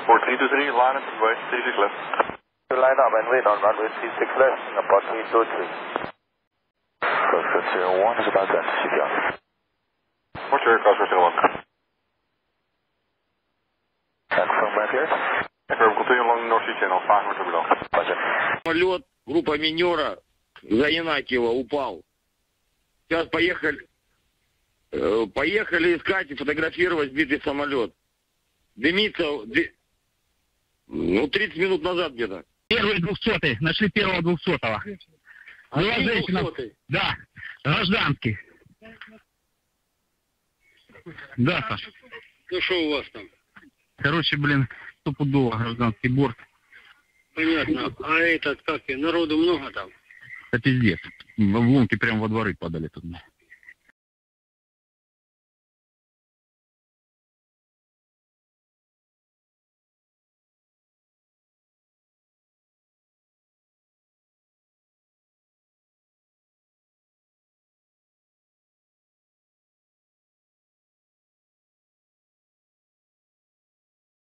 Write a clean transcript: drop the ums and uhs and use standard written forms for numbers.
4323, line up and wait, 36 left. Line up and wait on runway 36 left, Singapore 323. Crossfit 01 is about to enter CPR. Roger, Crossfit 01. Confirm right here. Confirm, continue along North Sea Channel, 5 meters below. Roger. Самолет, группа минера, за Янакиева упал. Сейчас поехали искать и фотографировать сбитый самолет. Дымится, 30 минут назад где-то. Первый 200-й, нашли первого 200-го. Была женщина, да, гражданский. Да, Саша. Ну что у вас там? Короче, стопудово гражданский борт. Понятно. А этот, народу много там? Это пиздец. В лунки прямо во дворы падали тут.